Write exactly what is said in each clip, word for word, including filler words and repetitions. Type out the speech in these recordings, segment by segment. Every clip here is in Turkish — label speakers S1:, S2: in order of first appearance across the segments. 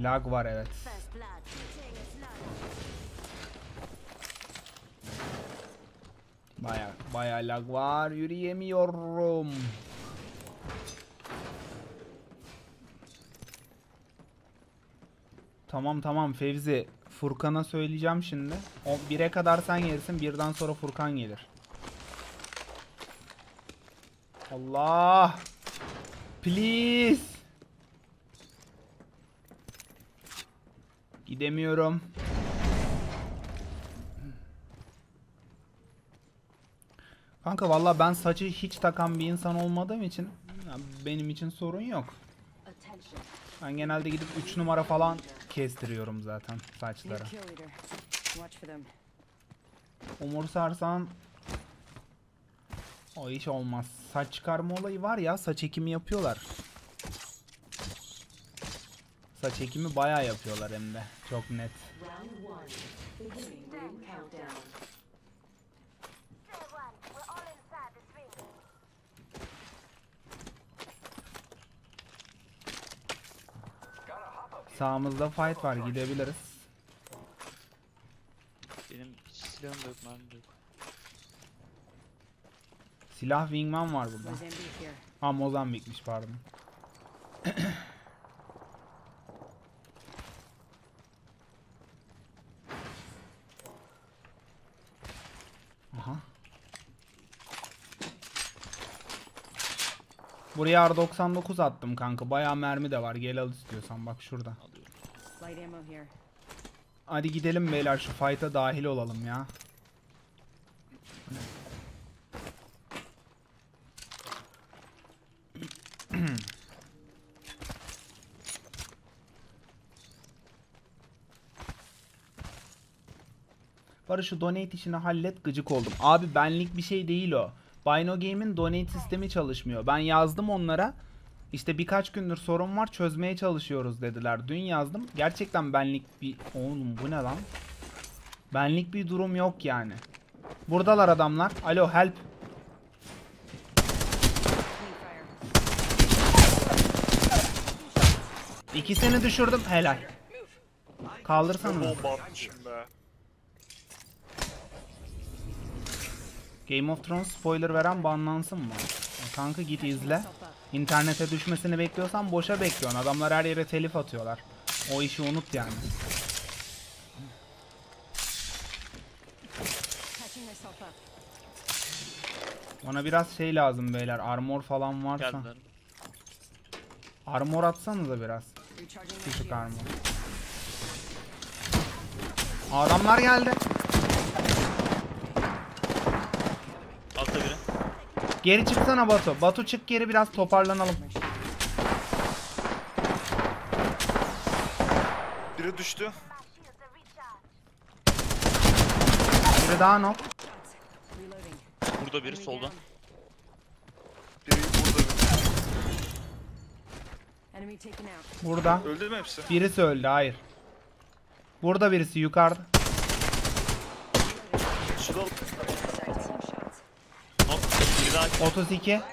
S1: Lag var evet. Baya baya lag var, yürüyemiyorum. Tamam tamam Fevzi, Furkan'a söyleyeceğim şimdi. O bire kadar sen gelirsin, birden sonra Furkan gelir. Allah! Please! Gidemiyorum. Kanka vallahi ben saçı hiç takan bir insan olmadığım için benim için sorun yok. Ben genelde gidip üç numara falan kestiriyorum zaten saçları. Umursarsan o iş olmaz. Saç çıkarma olayı var ya, saç ekimi yapıyorlar. Saç ekimi bayağı yapıyorlar hem de. Çok net. Sağımızda fight var, gidebiliriz.
S2: Benim hiç silahım da yok, mermim de yok.
S1: Silah Wingman var burada. Ha Mozambik'miş pardon. Aha. Buraya R doksan dokuz attım kanka. Bayağı mermi de var. Gel al istiyorsan, bak şurada. Hadi gidelim beyler, şu fight'a dahil olalım ya. Barış şu donate işini hallet, gıcık oldum. Abi benlik bir şey değil o. Bino Game'in donate sistemi çalışmıyor. Ben yazdım onlara. İşte birkaç gündür sorun var, çözmeye çalışıyoruz dediler. Dün yazdım. Gerçekten benlik bir... Oğlum bu ne lan? Benlik bir durum yok yani. Buradalar adamlar. Alo help. İkisini düşürdüm. Helal. Kaldırsanız. Game of Thrones spoiler veren banlansın mı? Kanka git izle. İnternete düşmesini bekliyorsan boşa bekliyorsun. Adamlar her yere telif atıyorlar. O işi unut yani. Bana biraz şey lazım beyler. Armor falan varsa.
S2: Geldiler.
S1: Armor atsanıza biraz. Küçük armor. Adamlar geldi.
S2: Altta biri.
S1: Geri çıksana Batu. Batu çık geri, biraz toparlanalım.
S3: Biri düştü.
S1: Biri daha nok.
S2: Burada biri solda.
S3: Biri burada.
S1: Burada.
S3: Öldü mü hepsi?
S1: Birisi öldü, hayır. Burada birisi yukarıda.
S3: Şurada
S2: Hop, biri daha.
S1: otuz iki.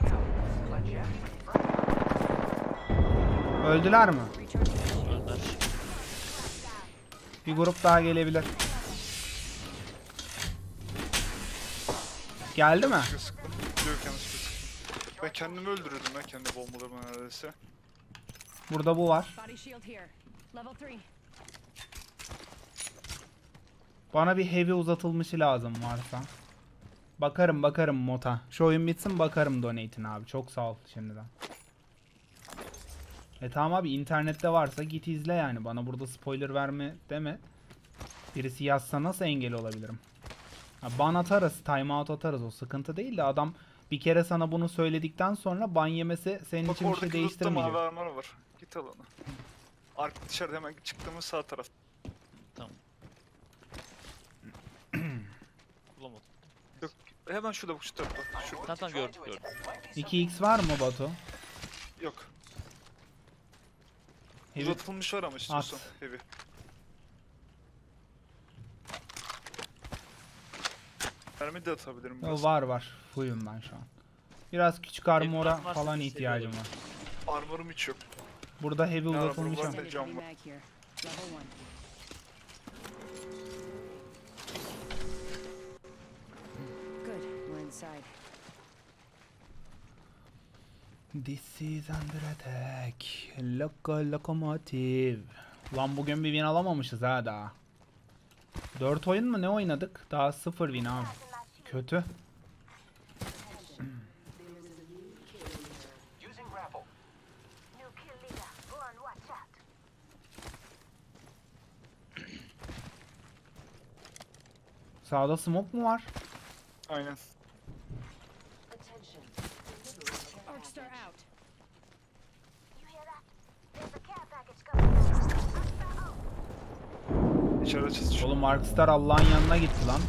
S1: Öldüler mi?
S2: Öldüler.
S1: Bir grup daha gelebilir. Geldi mi?
S3: sıktım. Yok yanlış sıktım. Ben kendimi öldürürdüm ya, kendi bombalarımı neredeyse.
S1: Burada bu var. Bana bir heavy uzatılmışı lazım varsa. Bakarım bakarım mota. Şu oyun bitsin bakarım donate'in abi. Çok sağ ol şimdiden. E tamam abi, internette varsa git izle yani. Bana burada spoiler verme deme. Birisi yazsa nasıl engel olabilirim? Ha, ban atarız, timeout atarız, o sıkıntı değil de adam bir kere sana bunu söyledikten sonra ban yemesi senin
S3: Bak
S1: için bir şey
S3: oradaki lootta
S1: değiştirmeyecek.
S3: mavi armor var. Git al onu. Arka dışarıda hemen çıktığımız sağ taraf.
S2: Tamam. Bulamadım.
S3: Yok hemen şurada bak, şu tarafta. Şurada.
S2: Tamam tamam, gördüm gördüm.
S1: iki x var mı Batu?
S3: Yok.
S1: Heavy
S3: Uzatılmış var ama istiyorsan. Heavy. Mermi de atabilirim biraz.
S1: o var var. Fullüm ben şu an. Biraz küçük armora
S2: varsa
S1: falan
S2: bir
S1: ihtiyacım
S2: seviyorum.
S1: var.
S3: Armorum hiç yok.
S1: Burada heavy
S3: Ne
S1: uzatılmış
S3: armorum
S1: ama.
S3: var ne cam var.
S4: Level one. Good. We're inside.
S1: This is under attack. Loco lokomotiv. Lan bugün bir win alamamışız ha daha. dört oyun mu ne oynadık? Daha sıfır win abi. Kötü.
S5: New kill leader. Go on, watch out.
S1: Sağda smoke mu var?
S3: Aynen.
S4: Arc star out.
S5: You hear that? There's a care package coming. Hostile out.
S3: İçeride çatışıyor.
S1: Oğlum Arkstar Allah'ın yanına gitti lan.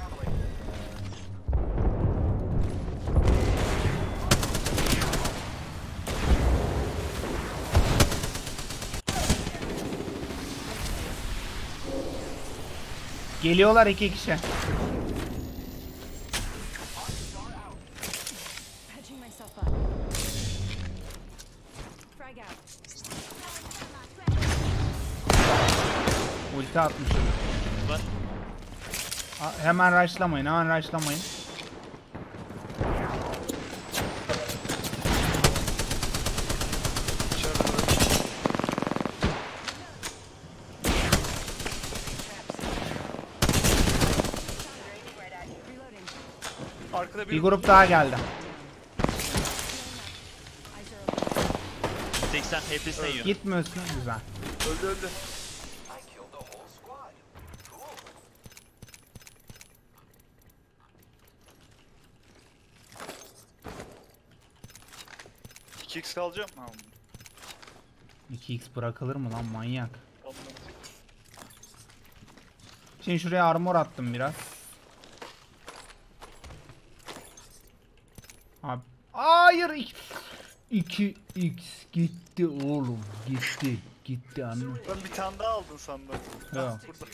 S1: Geliyorlar iki kişi.
S4: Patching myself up. Frag out.
S1: Ulti atmışım.
S2: Var.
S1: Ha, hemen rushlamayın, hemen rushlamayın.
S3: İçeride.
S4: Reloading.
S3: Arkada
S1: Bir
S3: bir
S1: grup daha geldi.
S4: Eyes are open.
S2: seksen H P S yiyor.
S1: Gitmiyorsun, güzel.
S3: öldü öldü. iki x kalacak mı?
S1: iki x bırakılır mı lan manyak?
S3: Anladım.
S1: Şimdi şuraya armor attım biraz. Abi. Hayır. iki x gitti oğlum. Gitti. Gitti anne.
S3: Ben bir tane daha aldın sandım.
S1: Yok.
S3: Burada.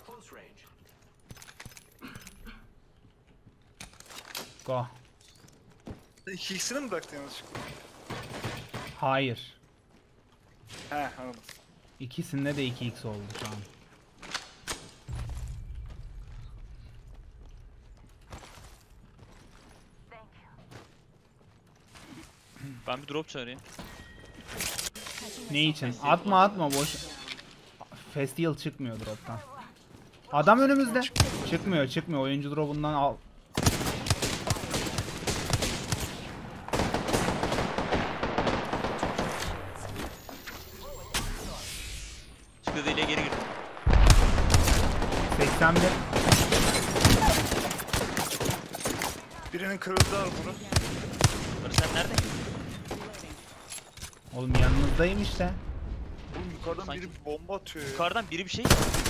S1: Go.
S3: iki x'ini mi bıraktın yanlışlıkla?
S1: Hayır.
S3: He anladım.
S1: İkisinde de iki x oldu şu an.
S5: Thank you.
S2: Ben bir drop çağırayım.
S1: Ne için? Atma atma boş. Festival çıkmıyor drop'tan. Adam önümüzde. Çıkmıyor çıkmıyor. Oyuncu drop'undan al.
S2: Çıkıyor deliğe geri girdim.
S1: seksen bir.
S3: Birinin kırıldı armoru.
S2: Barış sen nerede?
S1: Oğlum yanınızdayım işte.
S3: Oğlum yukarıdan
S2: Sanki-
S3: biri bomba atıyor ya.
S2: Yukarıdan biri bir şey.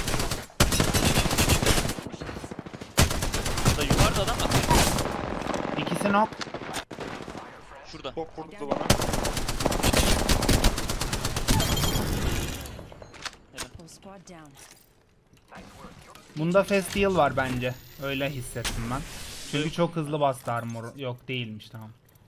S2: Burada yukarıda adam var.
S1: İkisi knock.
S2: Şurada.
S3: Çok vurdu bana.
S4: Whole squad down.
S1: Bunda festival var bence. Öyle hissettim ben. Çünkü çok hızlı bastı armor. Yok değilmiş tamam.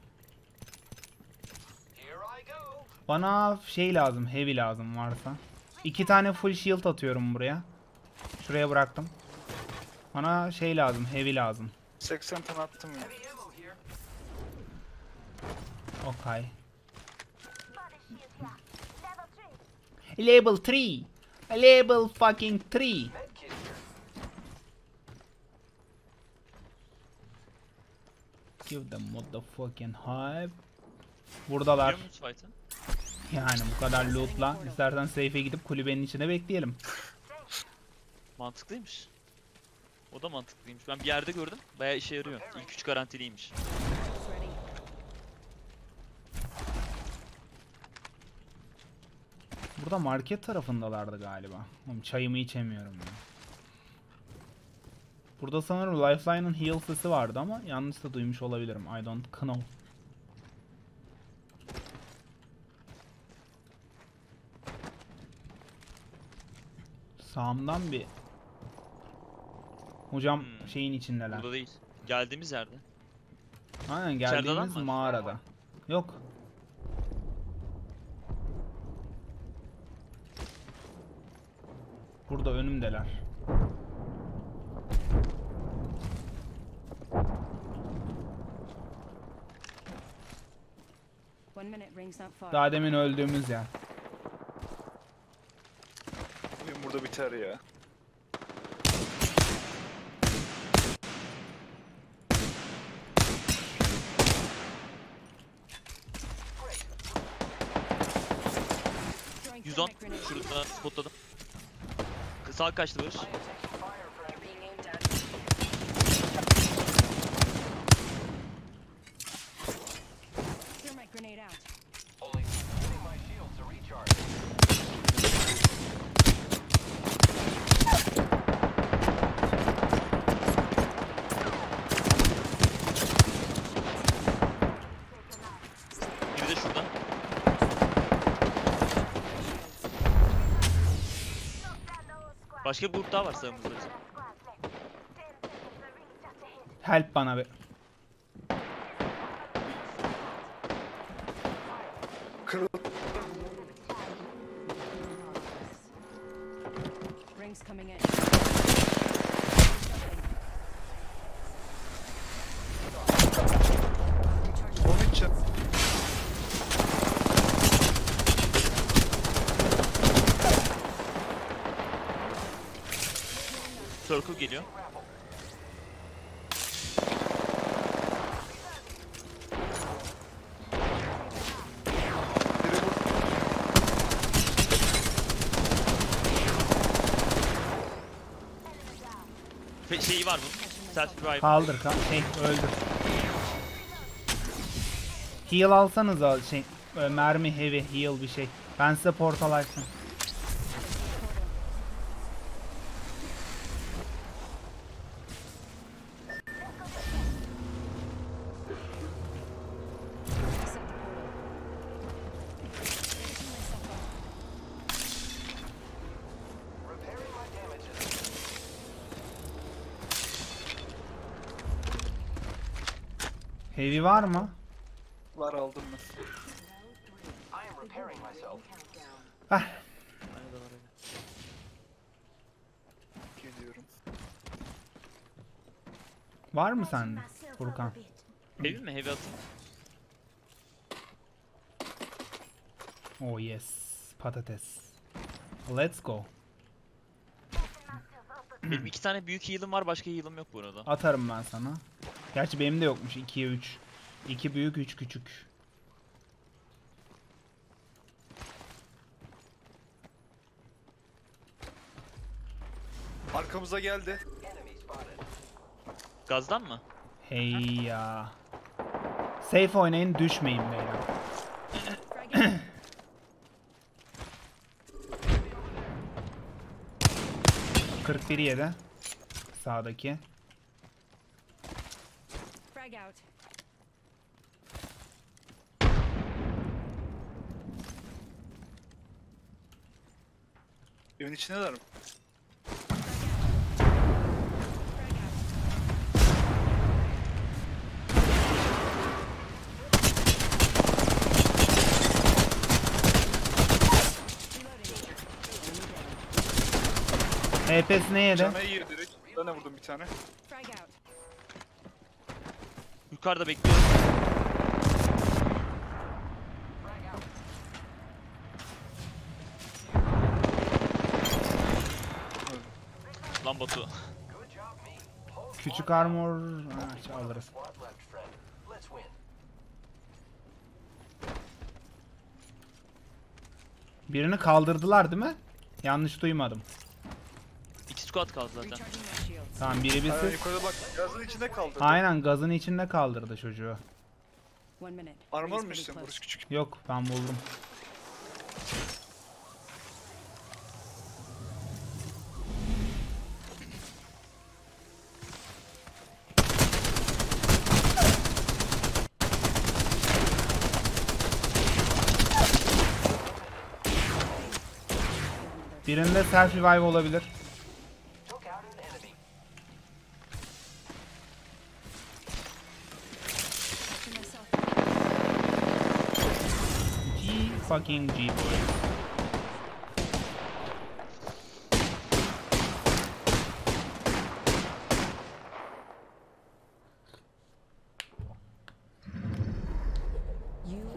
S1: Bana şey lazım, heavy lazım varsa. İki tane full shield atıyorum buraya. Şuraya bıraktım. Bana şey lazım, heavy lazım.
S3: seksen tane attım ya.
S1: Okay.
S5: Body shield here. Level three.
S1: Level three. Level fucking three. Give them motherfucking hype. Buradalar.
S2: Biliyor musun fight'ı?
S1: Yani bu kadar lootla. İstersen safe'e gidip kulübenin içine bekleyelim.
S2: Mantıklıymış. O da mantıklıymış. Ben bir yerde gördüm. Bayağı işe yarıyor. İlk üç garantiliymiş.
S4: Ready.
S1: Burada market tarafındalardı galiba. Oğlum çayımı içemiyorum ya. Burada sanırım Lifeline'ın heal sesi vardı ama yanlış da duymuş olabilirim. I don't know. Sağımdan bir... Hocam
S2: Hmm.
S1: şeyin içindeler.
S2: Burada değil. Geldiğimiz yerde.
S1: Aynen
S2: İçeride adam
S1: geldiğimiz
S2: var.
S1: mağarada. Yok. Şurada önümdeler.
S4: One minute, rings not far.
S1: Daha demin öldüğümüz yer.
S3: Oyun burada biter ya.
S4: Throwing
S2: yüz on.
S4: thermite grenade.
S2: Şurada spotladım. Sağ kaçtı Barış.
S4: Thermite grenade out.
S2: Biri de şurada. Başka bir grup daha var sağımızda bizim.
S1: Help bana be.
S3: Kırıl.
S4: Rings coming in.
S3: Onun için.
S2: Circle geliyor.
S3: Biri bu.
S2: Fe şeyi var bunun. Self revive.
S1: Kaldır kal şey öldür. Heal alsanız al şey e, mermi heavy heal bir şey. Ben size portal açtım.
S4: Set the portal. Finishing myself up.
S1: Heavy var mı?
S3: Var aldım ben.
S1: Heh.
S2: Aynen de var öyle.
S3: Geliyorum.
S1: Var mı sende Furkan?
S2: Heavy mi? Heavy atayım.
S1: Oh yes. Patates. Let's go.
S2: Benim iki tane büyük heal'ım var. Başka heal'ım yok bu arada.
S1: Atarım ben sana. Gerçi benim de yokmuş. ikiye üç. iki büyük, üç küçük.
S3: Arkamıza geldi.
S2: Gazdan mı?
S1: Hey ya. Safe oynayın, düşmeyin beyler.
S4: Frag out.
S1: kırk bir yedi. Sağdaki.
S4: Frag out.
S3: Evin içindeler mi?
S4: Frag out. Reloading.
S1: H P'si ne yedi?
S3: Cana iyi direkt. Ben de vurdum bir tane.
S4: Frag out.
S2: Yukarıda bekliyorum. Lan Batu.
S1: Küçük armor ha, alırız. Birini kaldırdılar değil mi? Yanlış duymadım.
S2: İki squad kaldı zaten.
S4: Recharging my shields.
S1: Tamam biri bir
S3: Aynen
S1: siz.
S3: yukarıda bak. Gazın içinde kaldı.
S1: Aynen gazın içinde kaldırdı çocuğu.
S4: One minute.
S3: Armor
S4: Rings
S3: mu
S4: pretty
S3: işte
S4: close.
S3: burası küçük.
S1: Yok ben buldum. Birinde self revive olabilir.
S4: Patching myself up.
S1: G fucking G boy.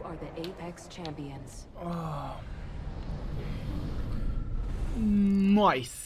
S6: are the Apex champions.
S1: Nice.